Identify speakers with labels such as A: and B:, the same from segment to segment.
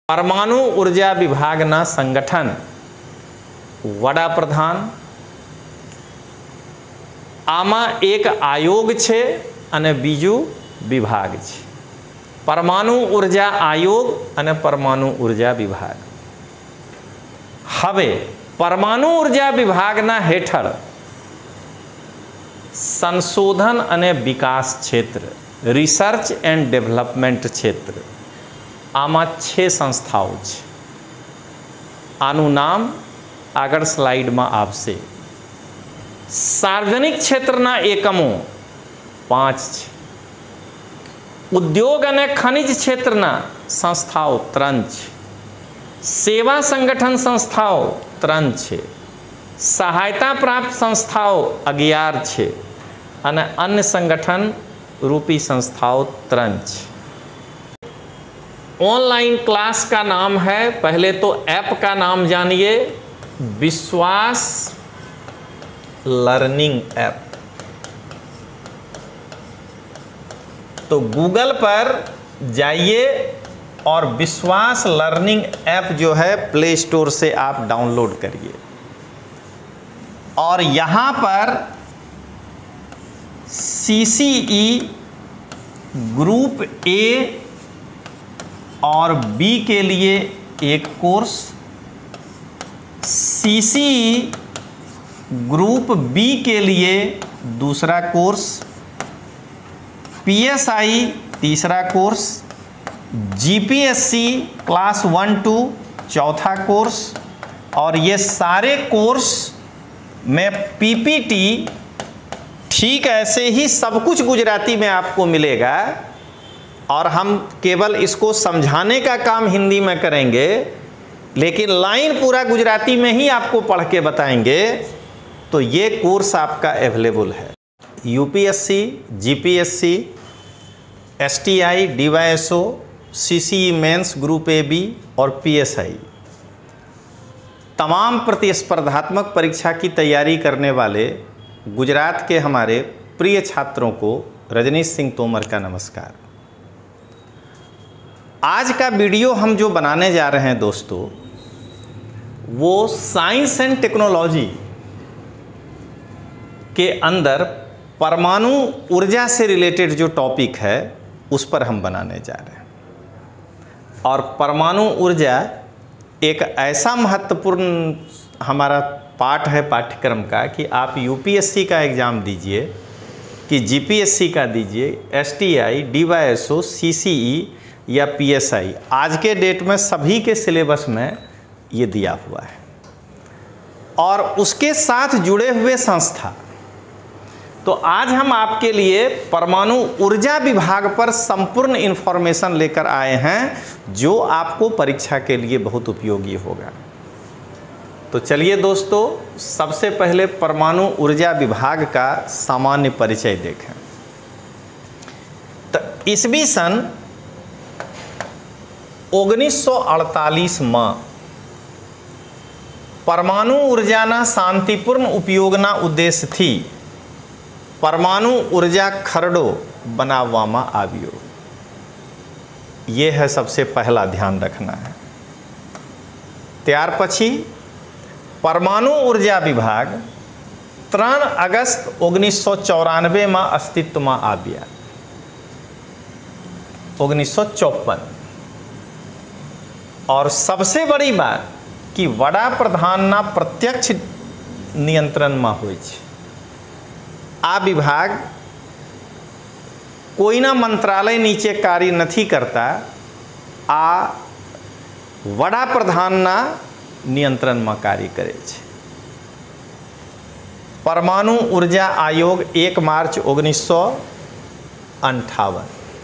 A: परमाणु ऊर्जा विभागना संगठन वड़ा प्रधान આમાં એક આયોગ છે અને બીજું વિભાગ છે। પરમાણુ ઊર્જા આયોગ અને પરમાણુ ઊર્જા વિભાગ। હવે પરમાણુ ઊર્જા વિભાગના હેઠળ સંશોધન અને વિકાસ ક્ષેત્ર રિસર્ચ એન્ડ ડેવલપમેન્ટ ક્ષેત્ર આમાં 6 સંસ્થાઓ છે। આનું નામ આગળ સ્લાઇડમાં આવશે। सार्वजनिक क्षेत्रना एकमों 5 છે। उद्योग અને ખનિજ ક્ષેત્રના સંસ્થાઓ 3 છે। સેવા સંગઠન સંસ્થાઓ 3 છે। સહાયતા પ્રાપ્ત સંસ્થાઓ 11 છે અને અન્ય સંગઠન रूपी संस्थाओं 3 છે। ऑनलाइन क्लास का नाम है, पहले तो ऐप का नाम जानिए, विश्वास लर्निंग ऐप। तो गूगल पर जाइए और विश्वास लर्निंग ऐप जो है प्ले स्टोर से आप डाउनलोड करिए और यहाँ पर CCE ग्रुप ए और बी के लिए एक कोर्स, CCE ग्रुप बी के लिए दूसरा कोर्स, PSI तीसरा कोर्स, GPSC क्लास 1-2 चौथा कोर्स और ये सारे कोर्स में PPT ठीक ऐसे ही सब कुछ गुजराती में आपको मिलेगा और हम केवल इसको समझाने का काम हिंदी में करेंगे, लेकिन लाइन पूरा गुजराती में ही आपको पढ़ के बताएंगे। तो ये कोर्स आपका अवेलेबल है। UPSC, GPSC, STI, DYSO, CCE mains group AB और PSI तमाम प्रतिस्पर्धात्मक परीक्षा की तैयारी करने वाले गुजरात के हमारे प्रिय छात्रों को रजनीश सिंह तोमर का नमस्कार। आज का वीडियो हम जो बनाने जा रहे हैं दोस्तों, वो साइंस एंड टेक्नोलॉजी के अंदर परमाणु ऊर्जा से रिलेटेड जो टॉपिक है उस पर हम बनाने जा रहे हैं। और परमाणु ऊर्जा एक ऐसा महत्वपूर्ण हमारा पार्ट है पाठ्यक्रम का कि आप UPSC का एग्ज़ाम दीजिए कि GPSC का दीजिए, STI, DYSO, CCE या PSI, आज के डेट में सभी के सिलेबस में ये दिया हुआ है। और उसके साथ जुड़े हुए संस्था, तो आज हम आपके लिए परमाणु ऊर्जा विभाग पर संपूर्ण इन्फॉर्मेशन लेकर आए हैं जो आपको परीक्षा के लिए बहुत उपयोगी होगा। तो चलिए दोस्तों, सबसे पहले परमाणु ऊर्जा विभाग का सामान्य परिचय देखें। तो ईस्वी सन 1948 में परमाणु ऊर्जाना शांतिपूर्ण उपयोगना उद्देश्य थी परमाणु ऊर्जा खरडो बनाववामां आव्यो। ये है सबसे पहला ध्यान रखना है। त्यार पछी परमाणु ऊर्जा विभाग 3 अगस्त 1994 में अस्तित्व में आव्या। 1954। और सबसे बड़ी बात कि वड़ा प्रधानना प्रत्यक्ष नियंत्रण में होय छे। आ विभाग कोईना मंत्रालय नीचे कार्य नहीं करता, आ वड़ा प्रधानना नियंत्रण में कार्य करे छे। परमाणु ऊर्जा आयोग 1 मार्च 1958।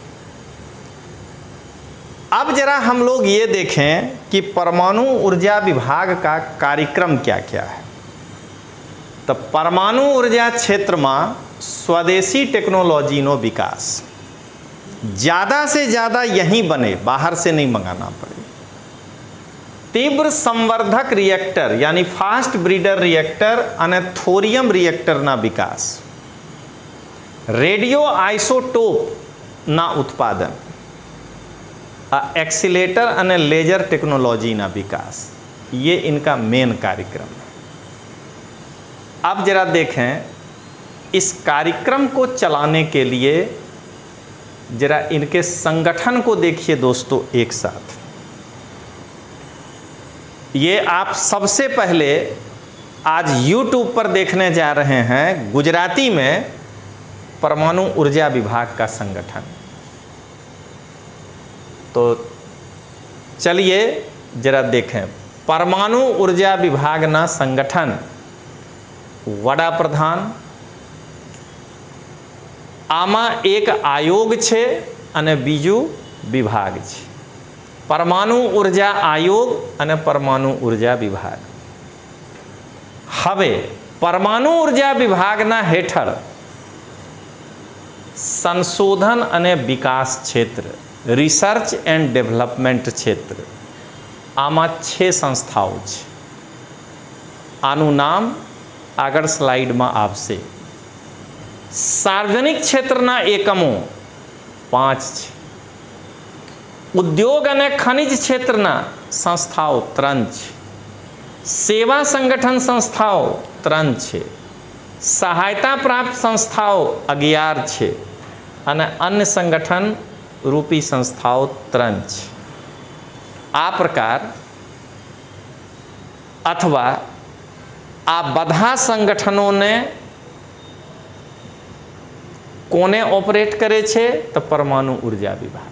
A: अब जरा हम लोग ये देखें कि परमाणु ऊर्जा विभाग का कार्यक्रम क्या क्या है। तो परमाणु ऊर्जा क्षेत्र में स्वदेशी टेक्नोलॉजी नो विकास, ज़्यादा से ज़्यादा यहीं बने, बाहर से नहीं मंगाना पड़े। तीव्र संवर्धक रिएक्टर यानी फास्ट ब्रीडर रिएक्टर અને થોરિયમ रिएक्टरना विकास, रेडियो आइसोटोप ना उत्पादन एक्सीलेटर અને લેઝર ટેકનોલોજીના विकास, ये इनका मेन कार्यक्रम है। अब जरा देखें इस कार्यक्रम को चलाने के लिए जरा इनके संगठन को देखिए दोस्तों एक साथ। ये आप सबसे पहले आज YouTube पर देखने जा रहे हैं गुजराती में परमाणु ऊर्जा विभाग का संगठन। तो चलिए जरा देखें परमाणु ऊर्जा विभाग ना संगठन वड़ा प्रधान आमा एक आयोग छे अने बीजू विभाग छे, परमाणु ऊर्जा आयोग अने परमाणु ऊर्जा विभाग। हवे परमाणु ऊर्जा विभागना हेठळ संशोधन अने विकास क्षेत्र रिसर्च एंड डेवलपमेंट क्षेत्र आमा 6 संस्थाओं छे। आनु नाम आगळ स्लाइड में आपसे। सार्वजनिक क्षेत्रना एकमों 5 छे। उद्योग अने खनिज क्षेत्रना संस्थाओं 3 छे। सेवा संगठन संस्थाओं 3 छे। सहायता प्राप्त संस्थाओं 11 छे अने अन्य संगठन रूपी संस्थाओं 3 छे। आ प्रकार अथवा आ बधा संगठनों ने कोने ऑपरेट करे छे तो परमाणु ऊर्जा विभाग।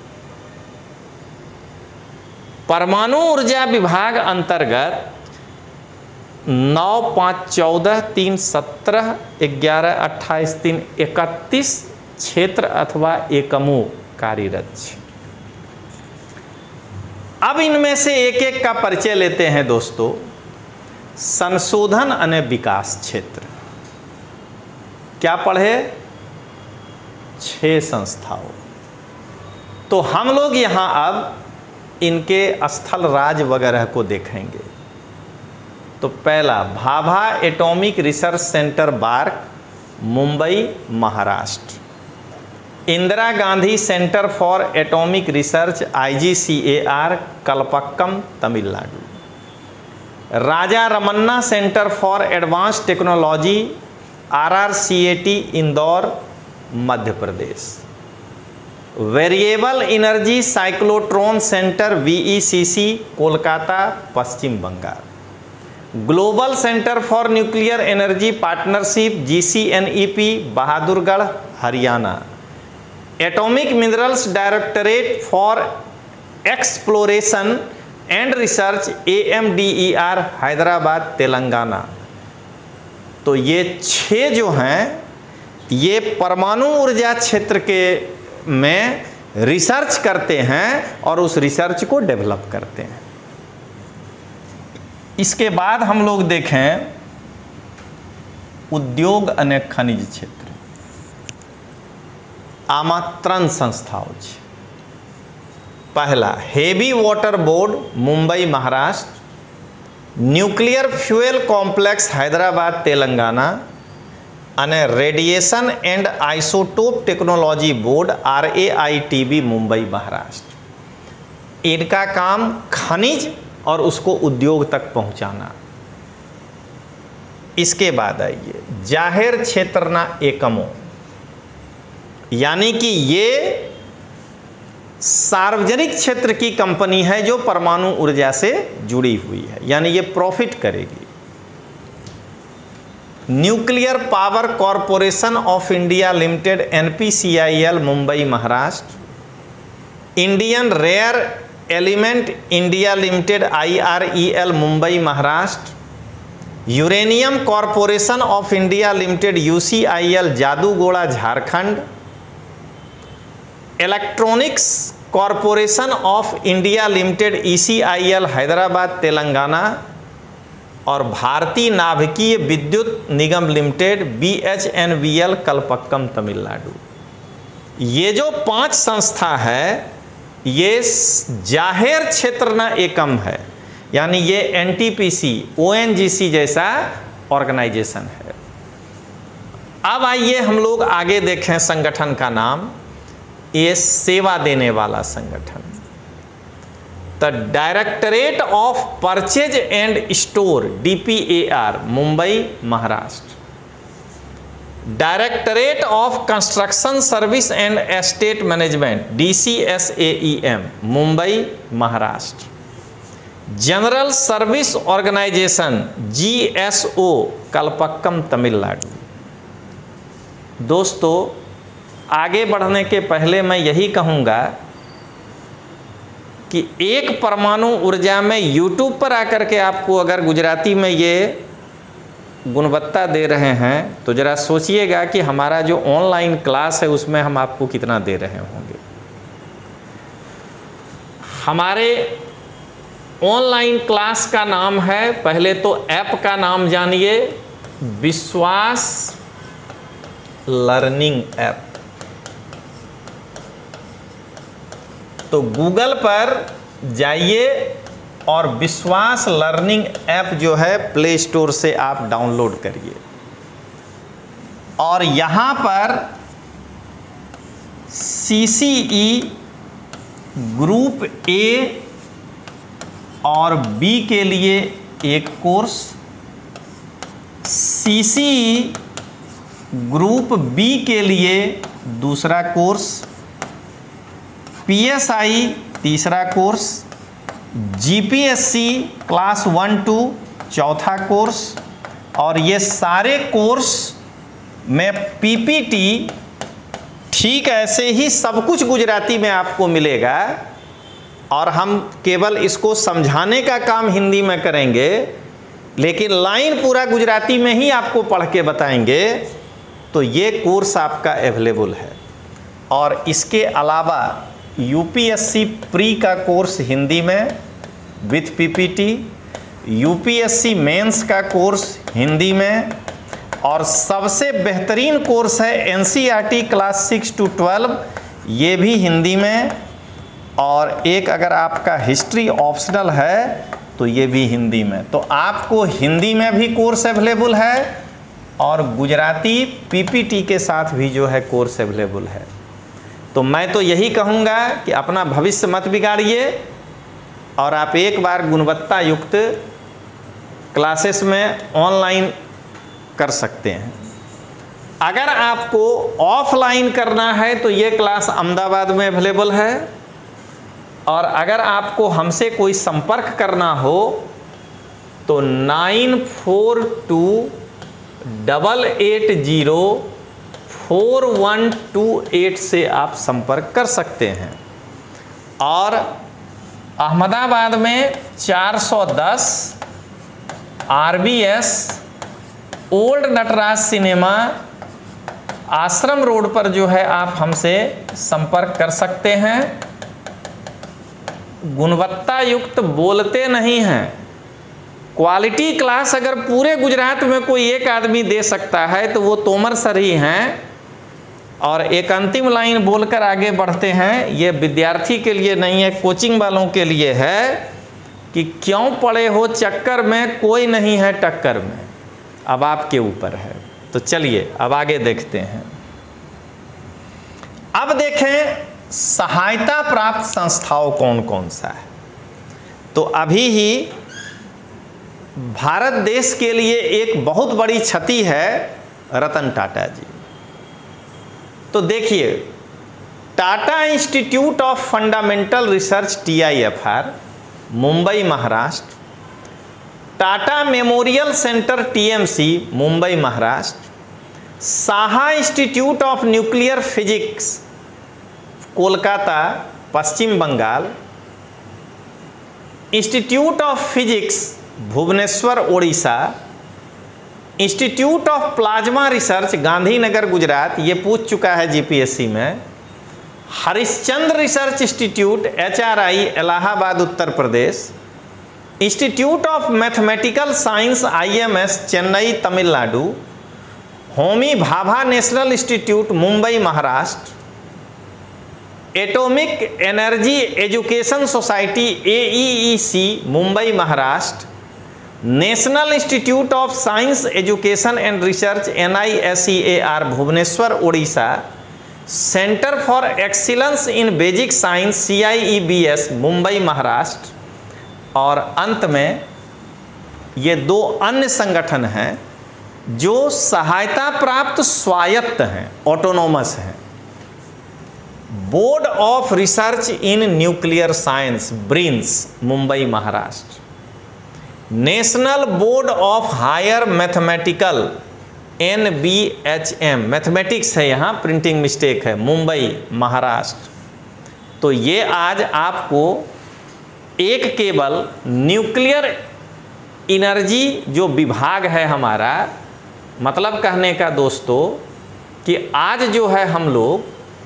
A: परमाणु ऊर्जा विभाग अंतर्गत 9, 5, 14, 3, 17, 11, 28, 3, 31 क्षेत्र अथवा एकमों कार्यरत है। अब इनमें से एक एक का परिचय लेते हैं दोस्तों। संशोधन अने विकास क्षेत्र क्या पढ़े? 6 संस्थाओं। तो हम लोग यहाँ अब इनके स्थल राज वगैरह को देखेंगे। तो पहला Bhabha atomic research centre BARC Mumbai Maharashtra, Indira Gandhi centre for atomic research IGCAR Kalpakkam Tamil Nadu, Raja Ramanna centre for advanced technology RRCAT Indore Madhya Pradesh, variable energy cyclotron centre VECC Kolkata Paschim Bangal, global centre for nuclear energy partnership GCNEP Bahadurgarh Haryana, atomic minerals directorate for exploration and research AMDER Hyderabad Telangana. तो ये 6 जो हैं ये परमाणु ऊर्जा क्षेत्र के में रिसर्च करते हैं और उस रिसर्च को डेवलप करते हैं। इसके बाद हम लोग देखें उद्योग अने खनिज क्षेत्र। आमा 3 संस्थाओं छे। पहला heavy water board Mumbai Maharashtra, nuclear fuel complex Hyderabad Telangana अने radiation and isotope technology board RAITB Mumbai Maharashtra. इनका काम खनिज और उसको उद्योग तक पहुंचाना। इसके बाद आइए जाहिर क्षेत्रना एकमों, यानी कि ये सार्वजनिक क्षेत्र की कंपनी है जो परमाणु ऊर्जा से जुड़ी हुई है, यानी ये प्रॉफिट करेगी। Nuclear power corporation of India limited NPCIL Mumbai Maharashtra, Indian rare element India limited IREL Mumbai Maharashtra, uranium corporation of India limited UCIL Jaduguda Jharkhand, electronics corporation of India limited ECIL Hyderabad Telangana और भारतीय नाभिकीय विद्युत निगम लिमिटेड BHNVL कलपक्कम तमिलनाडु। ये जो 5 संस्था है ये जाहिर क्षेत्र ना एकम है, यानी ये NTPC ONGC जैसा ऑर्गेनाइजेशन है। अब आइए हम लोग आगे देखें संगठन का नाम। ये सेवा देने वाला संगठन। The directorate of purchase and store DPAR Mumbai Maharashtra, directorate of construction service and estate management DCSAEM Mumbai Maharashtra, general service organisation GSO Kalpakkam Tamil Nadu. दोस्तों, आगे बढ़ने के पहले मैं यही कहूँगा कि एक परमाणु ऊर्जा में YouTube पर आकर के आपको अगर गुजराती में ये गुणवत्ता दे रहे हैं तो ज़रा सोचिएगा कि हमारा जो ऑनलाइन क्लास है उसमें हम आपको कितना दे रहे होंगे। हमारे ऑनलाइन क्लास का नाम है, पहले तो ऐप का नाम जानिए, विश्वास लर्निंग ऐप। तो गूगल पर जाइए और विश्वास लर्निंग ऐप जो है प्ले स्टोर से आप डाउनलोड करिए और यहाँ पर CCE ग्रुप A और B के लिए एक कोर्स, CCE ग्रुप B के लिए दूसरा कोर्स, PSI तीसरा कोर्स, GPSC क्लास 1-2 चौथा कोर्स, और ये सारे कोर्स में PPT ठीक ऐसे ही सब कुछ गुजराती में आपको मिलेगा और हम केवल इसको समझाने का काम हिंदी में करेंगे, लेकिन लाइन पूरा गुजराती में ही आपको पढ़ के बताएंगे। तो ये कोर्स आपका अवेलेबल है। और इसके अलावा UPSC प्री का कोर्स हिंदी में विथ PPT, UPSC मेंस का कोर्स हिंदी में, और सबसे बेहतरीन कोर्स है NCERT क्लास 6 to 12, ये भी हिंदी में, और एक अगर आपका हिस्ट्री ऑप्शनल है तो ये भी हिंदी में। तो आपको हिंदी में भी कोर्स अवेलेबल है और गुजराती PPT के साथ भी जो है कोर्स अवेलेबल है। तो मैं तो यही कहूँगा कि अपना भविष्य मत बिगाड़िए और आप एक बार गुणवत्ता युक्त क्लासेस में ऑनलाइन कर सकते हैं। अगर आपको ऑफलाइन करना है तो ये क्लास अहमदाबाद में अवेलेबल है, और अगर आपको हमसे कोई संपर्क करना हो तो 9442804128 से आप संपर्क कर सकते हैं। और अहमदाबाद में 410 RBS old Nataraj cinema Ashram road पर जो है आप हमसे संपर्क कर सकते हैं। गुणवत्ता युक्त बोलते नहीं हैं, क्वालिटी क्लास अगर पूरे गुजरात में कोई एक आदमी दे सकता है तो वो तोमर सर ही हैं। और एक अंतिम लाइन बोलकर आगे बढ़ते हैं, ये विद्यार्थी के लिए नहीं है, कोचिंग वालों के लिए है कि क्यों पड़े हो चक्कर में, कोई नहीं है टक्कर में, अब आपके ऊपर है। तो चलिए अब आगे देखते हैं। अब देखें सहायता प्राप्त संस्थाओं कौन कौन सा है। तो अभी ही भारत देश के लिए एक बहुत बड़ी क्षति है रतन टाटा जी। तो देखिए, Tata institute of fundamental research TIFR Mumbai Maharashtra, Tata memorial centre TMC Mumbai Maharashtra, Saha institute of nuclear physics Kolkata Paschim Bengal, institute of physics Bhubaneswar Odisha, institute of plasma research Gandhinagar Gujarat, ये पूछ चुका है GPSC में, Harishchandra research institute HRI Allahabad Uttar Pradesh, institute of mathematical science IMS Chennai Tamil Nadu, Homi Bhabha national institute Mumbai Maharashtra, atomic energy education society AEEC Mumbai Maharashtra, national institute of science education and research NISEAR Bhubaneswar Odisha, centre for excellence in basic science CIEBS Mumbai Maharashtra, और अंत में ये दो अन्य संगठन हैं जो सहायता प्राप्त स्वायत्त हैं, ऑटोनोमस हैं। Board of research in nuclear science BRNS Mumbai Maharashtra, national board of higher mathematical NBHM, mathematics है यहाँ, प्रिंटिंग मिस्टेक है, मुंबई महाराष्ट्र। तो ये आज आपको एक केवल न्यूक्लियर एनर्जी जो विभाग है हमारा, मतलब कहने का दोस्तों कि आज जो है हम लोग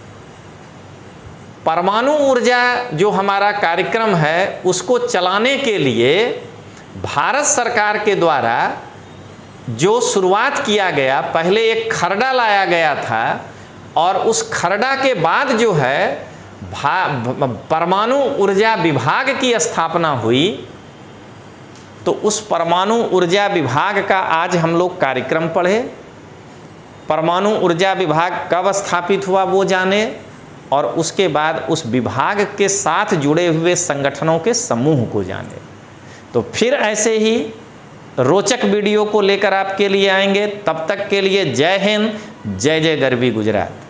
A: परमाणु ऊर्जा जो हमारा कार्यक्रम है उसको चलाने के लिए भारत सरकार के द्वारा जो शुरुआत किया गया, पहले एक खरड़ा लाया गया था और उस खरड़ा के बाद जो है परमाणु ऊर्जा विभाग की स्थापना हुई। तो उस परमाणु ऊर्जा विभाग का आज हम लोग कार्यक्रम पढ़े। परमाणु ऊर्जा विभाग कब स्थापित हुआ वो जाने, और उसके बाद उस विभाग के साथ जुड़े हुए संगठनों के समूह को जाने। तो फिर ऐसे ही रोचक वीडियो को लेकर आपके लिए आएंगे। तब तक के लिए जय हिंद, जय जय गरवी गुजरात।